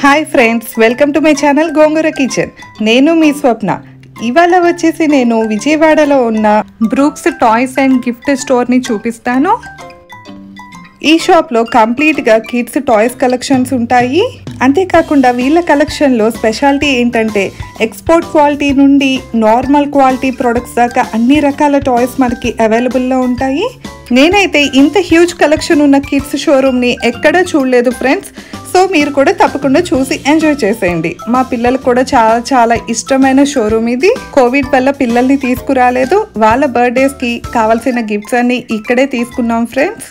Hi friends, welcome to my channel Gongura Kitchen. నేను మీ స్వప్న. ఇవాళ వచ్చేసి నేను విజయవాడలో ఉన్న బ్రూక్స్ టాయ్స్ అండ్ గిఫ్ట్ స్టోర్ని చూపిస్తాను. ఈ షాప్లో కంప్లీట్గా కిడ్స్ టాయ్స్ కలెక్షన్స్ ఉంటాయి. అంతేకాకుండా వీళ్ళ కలెక్షన్లో స్పెషాలిటీ ఏంటంటే ఎక్స్పోర్ట్ క్వాలిటీ నుండి నార్మల్ క్వాలిటీ ప్రొడక్ట్స్ దాకా అన్ని రకాల టాయ్స్ మనకి అవైలబుల్లో ఉంటాయి. నేనైతే ఇంత హ్యూజ్ కలెక్షన్ ఉన్న కిడ్స్ షోరూమ్ని ఎక్కడా చూడలేదు ఫ్రెండ్స్. సో మీరు కూడా తప్పకుండా చూసి ఎంజాయ్ చేసేయండి. మా పిల్లలకు కూడా చాలా చాలా ఇష్టమైన షోరూమ్ ఇది. కోవిడ్ వల్ల పిల్లల్ని తీసుకురాలేదు. వాళ్ళ బర్త్డేస్కి కావాల్సిన గిఫ్ట్స్ అన్ని ఇక్కడే తీసుకున్నాం ఫ్రెండ్స్.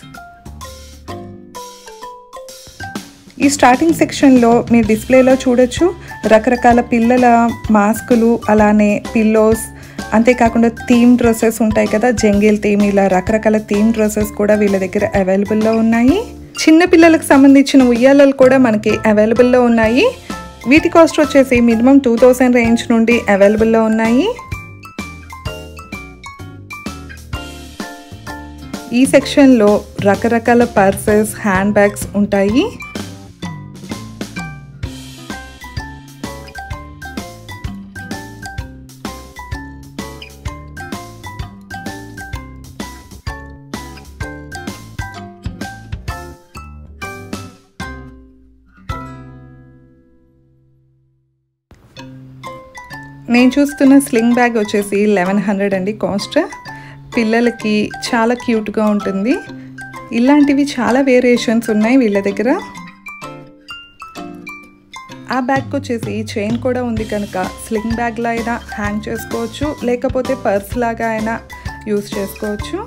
ఈ స్టార్టింగ్ సెక్షన్లో మీరు డిస్ప్లేలో చూడొచ్చు రకరకాల పిల్లల మాస్కులు, అలానే పిల్లోస్, అంతేకాకుండా థీమ్ డ్రెస్సెస్ ఉంటాయి కదా, జంగిల్ థీమ్, ఇలా రకరకాల థీమ్ డ్రెస్సెస్ కూడా వీళ్ళ దగ్గర అవైలబుల్లో ఉన్నాయి. చిన్న పిల్లలకు సంబంధించిన ఉయ్యాలలు కూడా మనకి అవైలబుల్లో ఉన్నాయి. వీటి కాస్ట్ వచ్చేసి మినిమం 2000 రేంజ్ నుండి అవైలబుల్లో ఉన్నాయి. ఈ సెక్షన్లో రకరకాల పర్సెస్, హ్యాండ్ బ్యాగ్స్ ఉంటాయి. నేను చూస్తున్న స్లింగ్ బ్యాగ్ వచ్చేసి 1100 అండి కాస్ట్. పిల్లలకి చాలా క్యూట్గా ఉంటుంది. ఇలాంటివి చాలా వేరియేషన్స్ ఉన్నాయి వీళ్ళ దగ్గర. ఆ బ్యాగ్కి వచ్చేసి చైన్ కూడా ఉంది కనుక స్లింగ్ బ్యాగ్లా అయినా హ్యాంగ్ చేసుకోవచ్చు, లేకపోతే పర్స్ లాగా అయినా యూస్ చేసుకోవచ్చు.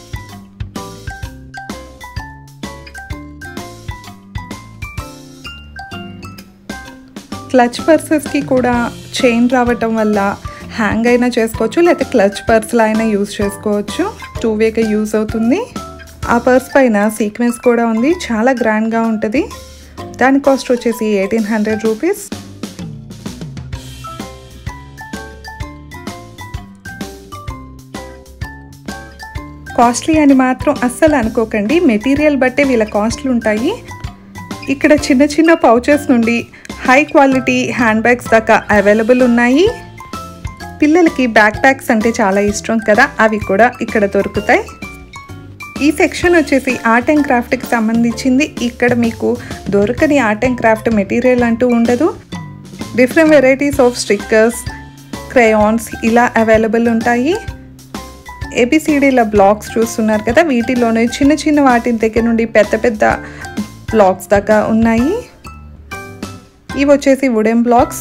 క్లచ్ పర్సెస్కి కూడా చైన్ రావటం వల్ల హ్యాంగ్ అయినా చేసుకోవచ్చు, లేకపోతే క్లచ్ పర్స్లో అయినా యూజ్ చేసుకోవచ్చు. 2 వేగా యూజ్ అవుతుంది. ఆ పర్స్ పైన సీక్వెన్స్ కూడా ఉంది, చాలా గ్రాండ్గా ఉంటుంది. దాని కాస్ట్ వచ్చేసి 1800 రూపీస్. కాస్ట్లీ అని మాత్రం అస్సలు అనుకోకండి, మెటీరియల్ బట్టే వీళ్ళ కాస్ట్లు ఉంటాయి. ఇక్కడ చిన్న చిన్న పౌచెస్ నుండి హై క్వాలిటీ హ్యాండ్ బ్యాగ్స్ దాకా అవైలబుల్ ఉన్నాయి. పిల్లలకి బ్యాక్ ప్యాక్స్ అంటే చాలా ఇష్టం కదా, అవి కూడా ఇక్కడ దొరుకుతాయి. ఈ సెక్షన్ వచ్చేసి ఆర్ట్ అండ్ క్రాఫ్ట్కి సంబంధించింది. ఇక్కడ మీకు దొరకని ఆర్ట్ అండ్ క్రాఫ్ట్ మెటీరియల్ అంటూ ఉండదు. Different varieties of stickers, crayons ఇలా అవైలబుల్ ఉంటాయి. ఏబిసిడీల బ్లాక్స్ చూస్తున్నారు కదా, వీటిలోనే చిన్న చిన్న వాటి దగ్గర నుండి పెద్ద పెద్ద బ్లాక్స్ దాకా ఉన్నాయి. ఇవి వచ్చేసి వుడెన్ బ్లాక్స్.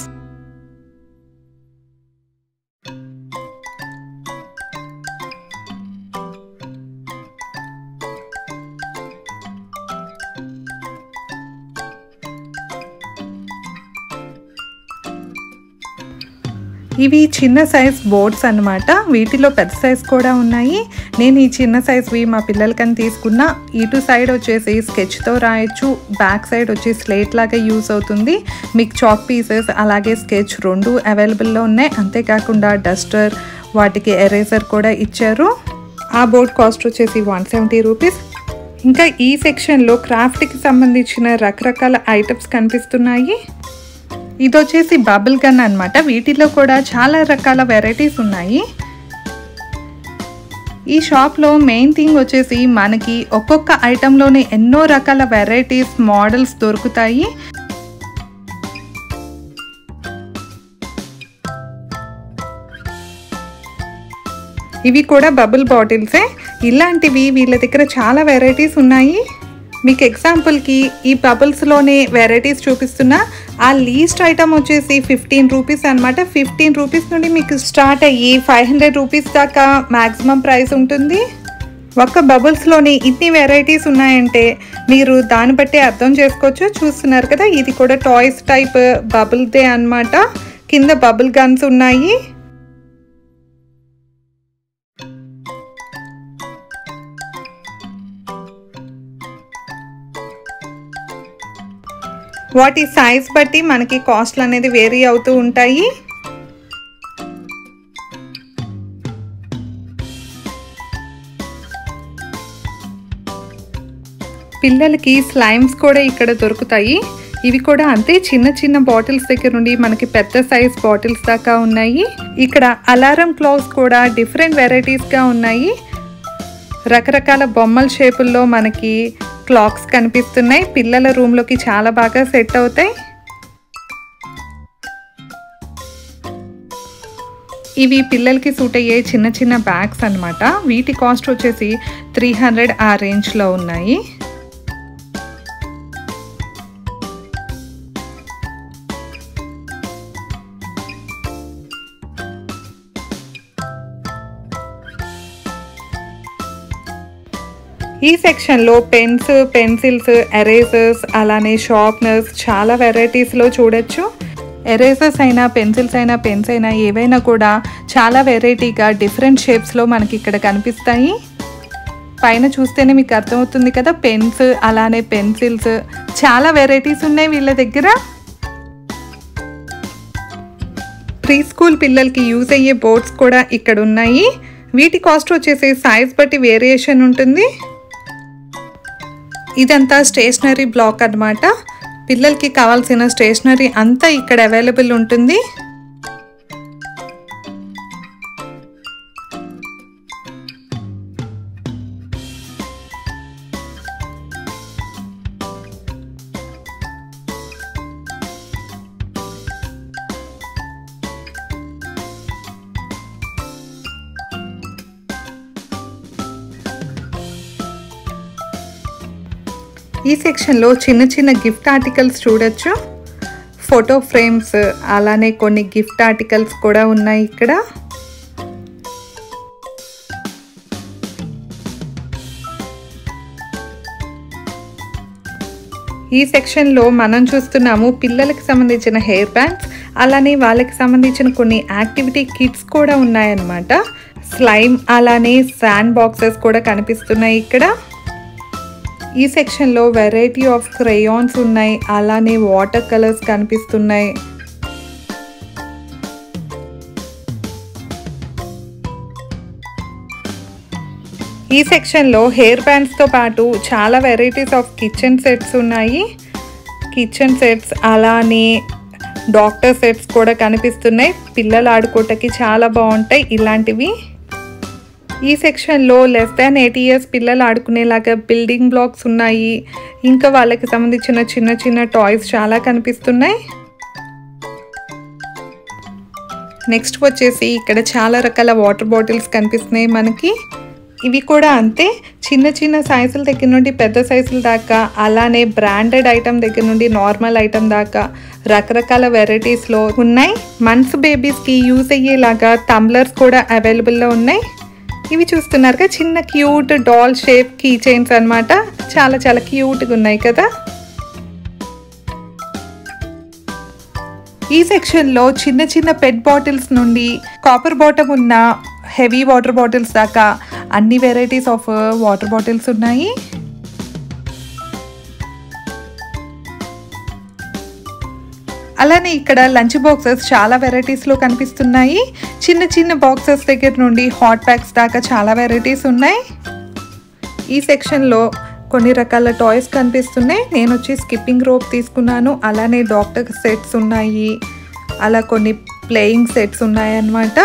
ఇవి చిన్న సైజ్ బోర్డ్స్ అన్నమాట. వీటిలో పెద్ద సైజ్ కూడా ఉన్నాయి. నేను ఈ చిన్న సైజ్వి మా పిల్లలకని తీసుకున్నా. ఇటు సైడ్ వచ్చేసి స్కెచ్తో రాయొచ్చు, బ్యాక్ సైడ్ వచ్చి స్లేట్ లాగా యూస్ అవుతుంది. మీకు చాక్ పీసెస్ అలాగే స్కెచ్ 2 అవైలబుల్లో ఉన్నాయి. అంతేకాకుండా డస్టర్, వాటికి ఎరేజర్ కూడా ఇచ్చారు. ఆ బోర్డ్ కాస్ట్ వచ్చేసి 170 రూపీస్. ఇంకా ఈ సెక్షన్లో క్రాఫ్ట్కి సంబంధించిన రకరకాల ఐటమ్స్ కనిపిస్తున్నాయి. ఇది వచ్చేసి బబుల్ గన్ అన్నమాట. వీటిలో కూడా చాలా రకాల వెరైటీస్ ఉన్నాయి. ఈ షాప్లో మెయిన్ థింగ్ వచ్చేసి మనకి ఒక్కొక్క ఐటెంలోనే ఎన్నో రకాల వెరైటీస్, మోడల్స్ దొరుకుతాయి. ఇవి కూడా బబుల్ బాటిల్సే. ఇలాంటివి వీళ్ళ దగ్గర చాలా వెరైటీస్ ఉన్నాయి. మీకు ఎగ్జాంపుల్కి ఈ బబుల్స్లోనే వెరైటీస్ చూపిస్తున్నా. ఆ లీస్ట్ ఐటమ్ వచ్చేసి 15 రూపీస్ అనమాట. 15 రూపీస్ నుండి మీకు స్టార్ట్ అయ్యి 500 రూపీస్ దాకా మ్యాక్సిమం ప్రైస్ ఉంటుంది. ఒక్క బబుల్స్లోనే ఇన్ని వెరైటీస్ ఉన్నాయంటే మీరు దాన్ని బట్టి అర్థం చేసుకోవచ్చు. చూస్తున్నారు కదా, ఇది కూడా టాయ్స్ టైప్ బబుల్దే అనమాట. కింద బబుల్ గన్స్ ఉన్నాయి. వాటి సైజ్ బట్టి మనకి కాస్ట్లు అనేది వేరీ అవుతూ ఉంటాయి. పిల్లలకి స్లైమ్స్ కూడా ఇక్కడ దొరుకుతాయి. ఇవి కూడా అంతే, చిన్న చిన్న బాటిల్స్ దగ్గర నుండి మనకి పెద్ద సైజ్ బాటిల్స్ దాకా ఉన్నాయి. ఇక్కడ అలారం క్లాక్స్ కూడా డిఫరెంట్ వెరైటీస్గా ఉన్నాయి. రకరకాల బొమ్మల షేపుల్లో మనకి క్లాక్స్ కనిపిస్తున్నాయి. పిల్లల రూమ్లోకి చాలా బాగా సెట్ అవుతాయి. ఇవి పిల్లలకి సూట్ అయ్యే చిన్న చిన్న బ్యాగ్స్ అన్నమాట. వీటి కాస్ట్ వచ్చేసి 300 ఆ రేంజ్లో ఉన్నాయి. ఈ సెక్షన్లో పెన్స్, పెన్సిల్స్, ఎరేజర్స్, అలానే షార్ప్నర్స్ చాలా వెరైటీస్లో చూడొచ్చు. ఎరేజర్స్ అయినా, పెన్సిల్స్ అయినా, పెన్స్ అయినా ఏవైనా కూడా చాలా వెరైటీగా డిఫరెంట్ షేప్స్లో మనకి ఇక్కడ కనిపిస్తాయి. పైన చూస్తేనే మీకు అర్థమవుతుంది కదా, పెన్స్ అలానే పెన్సిల్స్ చాలా వెరైటీస్ ఉన్నాయి వీళ్ళ దగ్గర. ప్రీ స్కూల్ పిల్లలకి యూజ్ అయ్యే బోర్డ్స్ కూడా ఇక్కడ ఉన్నాయి. వీటి కాస్ట్ వచ్చేసి సైజ్ బట్టి వేరియేషన్ ఉంటుంది. ఇదంతా స్టేషనరీ బ్లాక్ అన్నమాట. పిల్లలకి కావాల్సిన స్టేషనరీ అంతా ఇక్కడ అవైలబుల్ ఉంటుంది. ఈ సెక్షన్లో చిన్న చిన్న గిఫ్ట్ ఆర్టికల్స్ చూడొచ్చు. ఫోటో ఫ్రేమ్స్ అలానే కొన్ని గిఫ్ట్ ఆర్టికల్స్ కూడా ఉన్నాయి ఇక్కడ. ఈ సెక్షన్లో మనం చూస్తున్నాము పిల్లలకి సంబంధించిన హెయిర్ బ్యాండ్స్, అలానే వాళ్ళకి సంబంధించిన కొన్ని యాక్టివిటీ కిట్స్ కూడా ఉన్నాయన్నమాట. స్లైమ్ అలానే శాండ్ బాక్సెస్ కూడా కనిపిస్తున్నాయి ఇక్కడ. ఈ సెక్షన్లో వెరైటీ ఆఫ్ క్రేయాన్స్ ఉన్నాయి, అలానే వాటర్ కలర్స్ కనిపిస్తున్నాయి. ఈ సెక్షన్లో హెయిర్ బ్యాండ్స్తో పాటు చాలా వెరైటీస్ ఆఫ్ కిచెన్ సెట్స్ ఉన్నాయి. కిచెన్ సెట్స్ అలానే డాక్టర్ సెట్స్ కూడా కనిపిస్తున్నాయి. పిల్లలు ఆడుకోవటానికి చాలా బాగుంటాయి ఇలాంటివి. ఈ సెక్షన్లో <8 years పిల్లలు ఆడుకునేలాగా బిల్డింగ్ బ్లాక్స్ ఉన్నాయి. ఇంకా వాళ్ళకి సంబంధించిన చిన్న చిన్న టాయ్స్ చాలా కనిపిస్తున్నాయి. నెక్స్ట్ వచ్చేసి ఇక్కడ చాలా రకాల వాటర్ బాటిల్స్ కనిపిస్తున్నాయి మనకి. ఇవి కూడా అంతే, చిన్న చిన్న సైజుల దగ్గర నుండి పెద్ద సైజుల దాకా, అలానే బ్రాండెడ్ ఐటమ్ దగ్గర నుండి నార్మల్ ఐటమ్ దాకా రకరకాల వెరైటీస్లో ఉన్నాయి. మంత్స్ బేబీస్కి యూజ్ అయ్యేలాగా టంబ్లర్స్ కూడా అవైలబుల్లో ఉన్నాయి. ఇవి చూస్తున్నారుగా చిన్న cute doll shape key chains అన్నమాట. చాలా చాలా క్యూట్గా ఉన్నాయి కదా. ఈ సెక్షన్లో చిన్న చిన్న పెట్ బాటిల్స్ నుండి కాపర్ బాటమ్ ఉన్న హెవీ వాటర్ బాటిల్స్ దాకా అన్ని వెరైటీస్ ఆఫ్ వాటర్ బాటిల్స్ ఉన్నాయి. అలానే ఇక్కడ లంచ్ బాక్సెస్ చాలా వెరైటీస్లో కనిపిస్తున్నాయి. చిన్న చిన్న బాక్సెస్ దగ్గర నుండి హాట్ ప్యాక్స్ దాకా చాలా వెరైటీస్ ఉన్నాయి. ఈ సెక్షన్లో కొన్ని రకాల టాయ్స్ కనిపిస్తున్నాయి. నేను వచ్చి స్కిప్పింగ్ రోప్ తీసుకున్నాను. అలానే డాక్టర్ సెట్స్ ఉన్నాయి, అలా కొన్ని ప్లేయింగ్ సెట్స్ ఉన్నాయి అన్నమాట.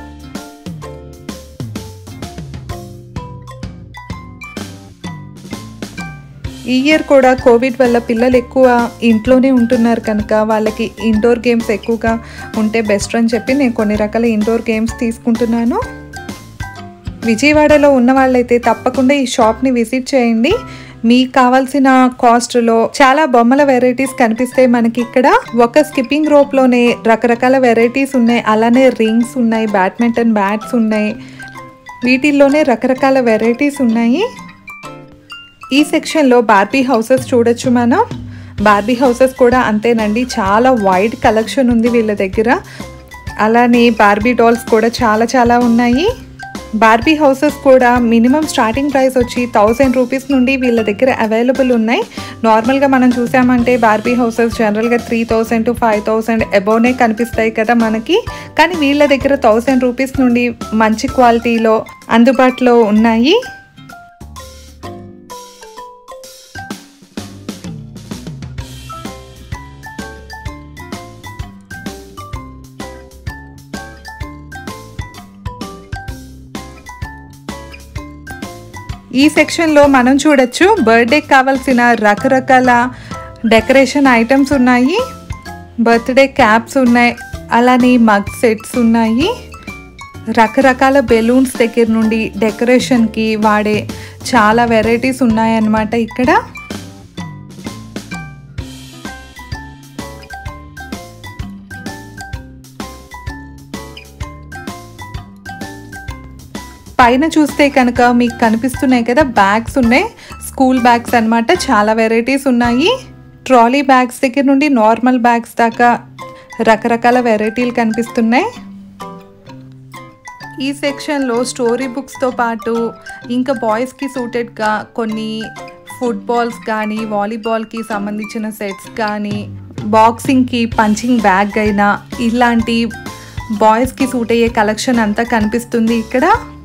ఈ ఇయర్ కూడా కోవిడ్ వల్ల పిల్లలు ఎక్కువ ఇంట్లోనే ఉంటున్నారు కనుక వాళ్ళకి ఇండోర్ గేమ్స్ ఎక్కువగా ఉంటే బెస్ట్ అని చెప్పి నేను కొన్ని రకాల ఇండోర్ గేమ్స్ తీసుకుంటున్నాను. విజయవాడలో ఉన్న వాళ్ళైతే తప్పకుండా ఈ షాప్ని విజిట్ చేయండి. మీకు కావాల్సిన కాస్ట్లో చాలా బొమ్మల వెరైటీస్ కనిపిస్తాయి మనకి ఇక్కడ. ఒక స్కిప్పింగ్ రోప్లోనే రకరకాల వెరైటీస్ ఉన్నాయి. అలానే రింగ్స్ ఉన్నాయి, బ్యాడ్మింటన్ బ్యాట్స్ ఉన్నాయి. వీటిల్లోనే రకరకాల వెరైటీస్ ఉన్నాయి. ఈ సెక్షన్లో బార్బీ హౌసెస్ చూడొచ్చు మనం. బార్బీ హౌసెస్ కూడా అంతేనండి, చాలా వైడ్ కలెక్షన్ ఉంది వీళ్ళ దగ్గర. అలానే బార్బీ డాల్స్ కూడా చాలా చాలా ఉన్నాయి. బార్బీ హౌసెస్ కూడా మినిమం స్టార్టింగ్ ప్రైస్ వచ్చి 1000 రూపీస్ నుండి వీళ్ళ దగ్గర అవైలబుల్ ఉన్నాయి. నార్మల్గా మనం చూసామంటే బార్బీ హౌసెస్ జనరల్గా 3000 to 5000 అబోవ్నే కనిపిస్తాయి కదా మనకి. కానీ వీళ్ళ దగ్గర 1000 రూపీస్ నుండి మంచి క్వాలిటీలో అందుబాటులో ఉన్నాయి. ఈ సెక్షన్లో మనం చూడొచ్చు బర్త్డేకి కావాల్సిన రకరకాల డెకరేషన్ ఐటమ్స్ ఉన్నాయి. బర్త్డే క్యాప్స్ ఉన్నాయి, అలానే మగ్ సెట్స్ ఉన్నాయి. రకరకాల బెలూన్స్ దగ్గర నుండి డెకరేషన్కి వాడే చాలా వెరైటీస్ ఉన్నాయన్నమాట ఇక్కడ. పైన చూస్తే కనుక మీకు కనిపిస్తున్నాయి కదా, బ్యాగ్స్ ఉన్నాయి, స్కూల్ బ్యాగ్స్ అన్నమాట. చాలా వెరైటీస్ ఉన్నాయి. ట్రాలీ బ్యాగ్స్ దగ్గర నుండి నార్మల్ బ్యాగ్స్ దాకా రకరకాల వెరైటీలు కనిపిస్తున్నాయి. ఈ సెక్షన్లో స్టోరీ బుక్స్తో పాటు ఇంకా బాయ్స్కి సూటెడ్గా కొన్ని ఫుట్బాల్స్ కానీ వాలీబాల్కి సంబంధించిన సెట్స్ కానీ బాక్సింగ్కి పంచింగ్ బ్యాగ్ అయినా ఇలాంటి బాయ్స్కి సూట్ అయ్యే కలెక్షన్ అంతా కనిపిస్తుంది ఇక్కడ.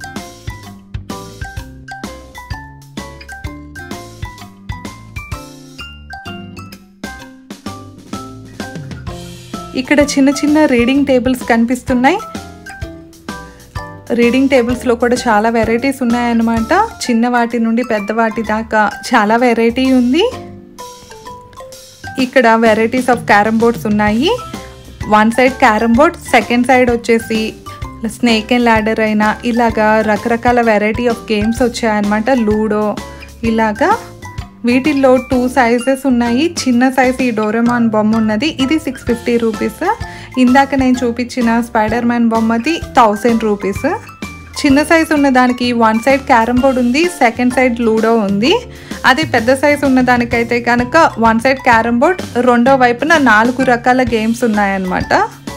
ఇక్కడ చిన్న చిన్న రీడింగ్ టేబుల్స్ కనిపిస్తున్నాయి. రీడింగ్ టేబుల్స్లో కూడా చాలా వెరైటీస్ ఉన్నాయన్నమాట. చిన్న వాటి నుండి పెద్ద వాటి దాకా చాలా వెరైటీ ఉంది. ఇక్కడ వెరైటీస్ ఆఫ్ క్యారమ్ బోర్డ్స్ ఉన్నాయి. One side carrom board, second side వచ్చేసి స్నేక్ అండ్ ల్యాడర్ అయినా ఇలాగా రకరకాల వెరైటీ ఆఫ్ గేమ్స్ వచ్చాయన్నమాట. లూడో ఇలాగా. వీటిల్లో 2 సైజెస్ ఉన్నాయి. చిన్న సైజ్ ఈ డోరేమాన్ బొమ్మ ఉన్నది, ఇది 650 రూపీస్. ఇందాక నేను చూపించిన స్పైడర్ మ్యాన్ బొమ్మది 1000 రూపీస్. చిన్న సైజు ఉన్న దానికి వన్ సైడ్ క్యారమ్ బోర్డ్ ఉంది, సెకండ్ సైడ్ లూడో ఉంది. అదే పెద్ద సైజు ఉన్న దానికైతే కనుక వన్ సైడ్ క్యారమ్ బోర్డ్, రెండో వైపున 4 రకాల గేమ్స్ ఉన్నాయన్నమాట.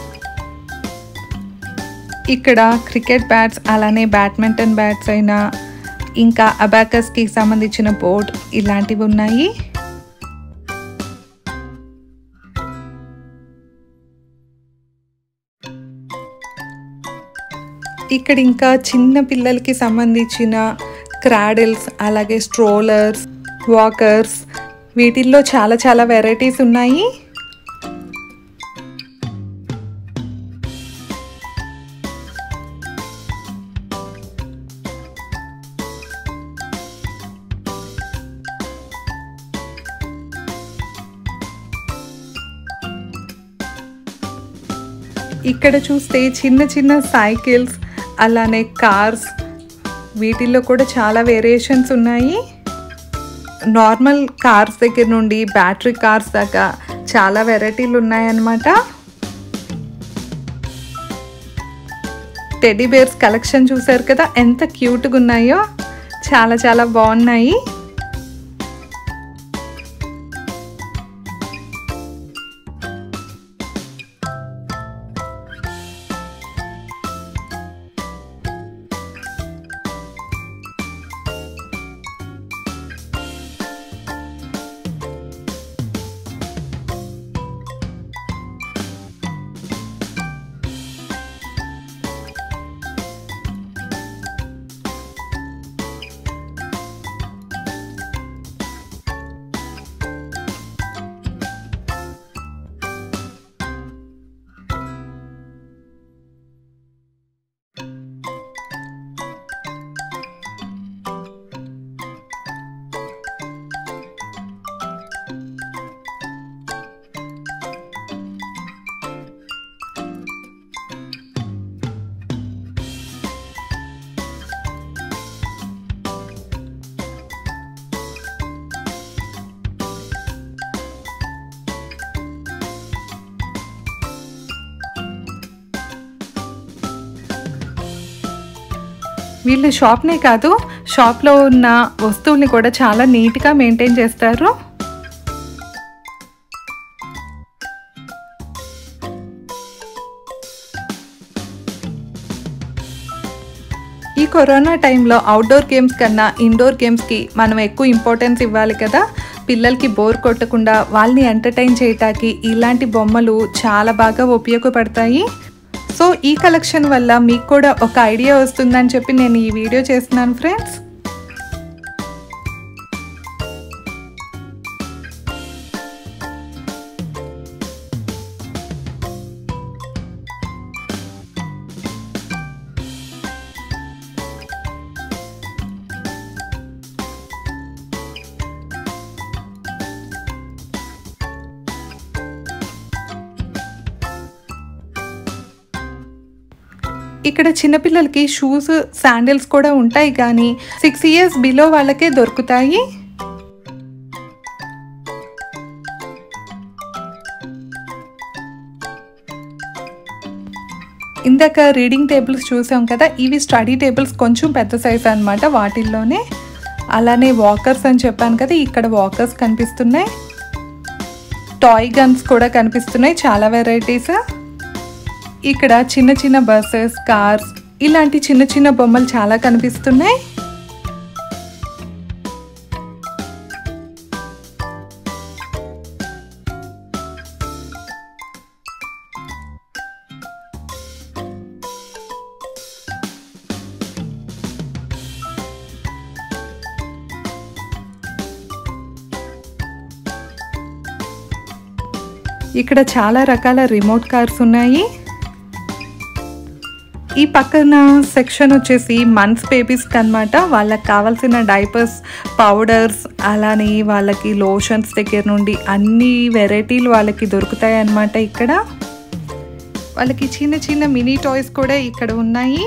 ఇక్కడ క్రికెట్ బ్యాట్స్, అలానే బ్యాడ్మింటన్ బ్యాట్స్ అయినా ఇంకా అబాకస్కి సంబంధించిన బోర్డ్ ఇలాంటివి ఉన్నాయి. ఇక్కడ ఇంకా చిన్న పిల్లలకి సంబంధించిన క్రాడిల్స్, అలాగే స్ట్రోలర్స్, వాకర్స్, వీటిల్లో చాలా చాలా వెరైటీస్ ఉన్నాయి. ఇక్కడ చూస్తే చిన్న చిన్న సైకిల్స్, అలానే కార్స్, వీటిల్లో కూడా చాలా వేరియేషన్స్ ఉన్నాయి. నార్మల్ కార్స్ దగ్గర నుండి బ్యాటరీ కార్స్ దాకా చాలా వెరైటీలు ఉన్నాయన్నమాట. టెడ్డీ బేర్స్ కలెక్షన్ చూసారు కదా, ఎంత క్యూట్గా ఉన్నాయో, చాలా చాలా బాగున్నాయి. వీళ్ళు షాప్నే కాదు, షాప్లో ఉన్న వస్తువుల్ని కూడా చాలా నీట్గా మెయింటైన్ చేస్తారు. ఈ కరోనా టైంలో అవుట్డోర్ గేమ్స్ కన్నా ఇండోర్ గేమ్స్కి మనం ఎక్కువ ఇంపార్టెన్స్ ఇవ్వాలి కదా. పిల్లలకి బోర్ కొట్టకుండా వాళ్ళని ఎంటర్టైన్ చేయటానికి ఇలాంటి బొమ్మలు చాలా బాగా ఉపయోగపడతాయి. సో ఈ కలెక్షన్ వల్ల మీకు కూడా ఒక ఐడియా వస్తుందని చెప్పి నేను ఈ వీడియో చేస్తున్నాను ఫ్రెండ్స్. ఇక్కడ చిన్నపిల్లలకి షూస్ శాండిల్స్ కూడా ఉంటాయి, కానీ 6 years బిలో వాళ్ళకే దొరుకుతాయి. ఇందాక రీడింగ్ టేబుల్స్ చూసాం కదా, ఇవి స్టడీ టేబుల్స్ కొంచెం పెద్ద సైజ్ అన్నమాట వాటిల్లోనే. అలానే వాకర్స్ అని చెప్పాను కదా, ఇక్కడ వాకర్స్ కనిపిస్తున్నాయి. టాయ్ గన్స్ కూడా కనిపిస్తున్నాయి, చాలా వెరైటీస్. ఇక్కడ చిన్న చిన్న బస్సెస్, కార్స్, ఇలాంటి చిన్న చిన్న బొమ్మలు చాలా కనిపిస్తున్నాయి. ఇక్కడ చాలా రకాల రిమోట్ కార్స్ ఉన్నాయి. ఈ పక్కన సెక్షన్ వచ్చేసి మంత్స్ బేబీస్కి అనమాట. వాళ్ళకి కావాల్సిన డైపర్స్, పౌడర్స్, అలానే వాళ్ళకి లోషన్స్ దగ్గర నుండి అన్ని వెరైటీలు వాళ్ళకి దొరుకుతాయి అన్నమాట. ఇక్కడ వాళ్ళకి చిన్న చిన్న మినీ టాయ్స్ కూడా ఇక్కడ ఉన్నాయి.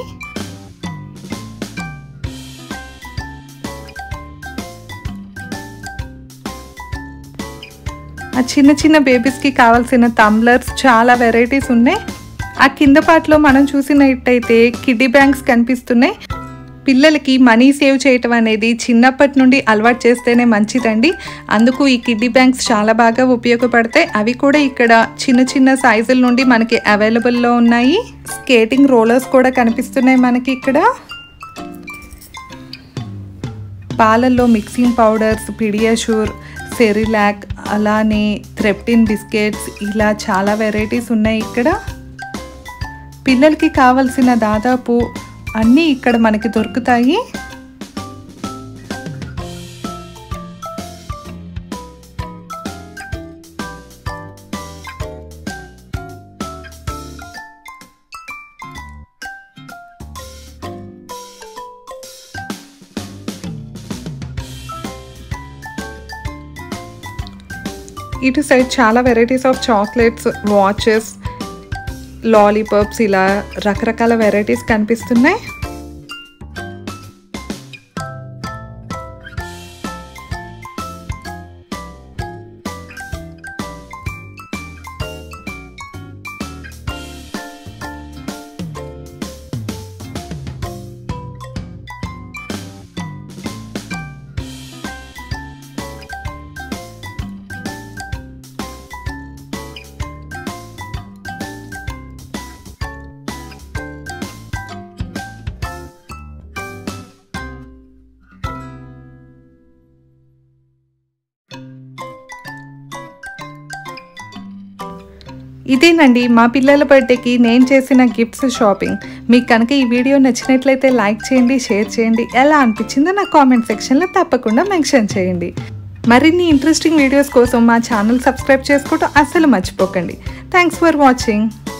ఆ చిన్న చిన్న బేబీస్కి కావాల్సిన టంబ్లర్స్, చాలా వెరైటీస్ ఉన్నాయి. ఆ కింద పార్ట్లో మనం చూసినట్టయితే కిడ్డీ బ్యాంక్స్ కనిపిస్తున్నాయి. పిల్లలకి మనీ సేవ్ చేయటం అనేది చిన్నప్పటి నుండి అలవాటు చేస్తేనే మంచిదండి. అందుకు ఈ కిడ్డీ బ్యాంక్స్ చాలా బాగా ఉపయోగపడతాయి. అవి కూడా ఇక్కడ చిన్న చిన్న సైజుల నుండి మనకి అవైలబుల్లో ఉన్నాయి. స్కేటింగ్ రోలర్స్ కూడా కనిపిస్తున్నాయి మనకి ఇక్కడ. పాలల్లో మిక్సింగ్ పౌడర్స్, పిడియాషూర్, సెరిలాక్, అలానే థ్రెప్టిన్ బిస్కెట్స్, ఇలా చాలా వెరైటీస్ ఉన్నాయి ఇక్కడ. పిల్లలకి కావాల్సిన దాదాపు అన్నీ ఇక్కడ మనకి దొరుకుతాయి. ఇటు సైడ్ చాలా varieties of chocolates, watches, lollipops, ఇలా రకరకాల వెరైటీస్ కనిపిస్తున్నాయి. ఇదేనండి మా పిల్లల బర్త్డేకి నేను చేసిన గిఫ్ట్స్ షాపింగ్. మీకు కనుక ఈ వీడియో నచ్చినట్లయితే లైక్ చేయండి, షేర్ చేయండి. ఎలా అనిపించిందో నా కామెంట్ సెక్షన్లో తప్పకుండా మెన్షన్ చేయండి. మరిన్ని ఇంట్రెస్టింగ్ వీడియోస్ కోసం మా ఛానల్ సబ్స్క్రైబ్ చేసుకోవడం అస్సలు మర్చిపోకండి. Thanks for watching.